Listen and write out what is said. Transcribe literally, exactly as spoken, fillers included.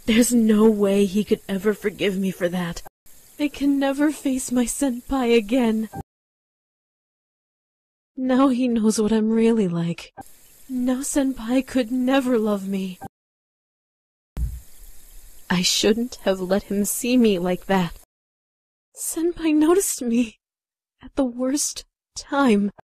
There's no way he could ever forgive me for that. I can never face my senpai again. Now he knows what I'm really like. Now senpai could never love me. I shouldn't have let him see me like that. Senpai noticed me at the worst time.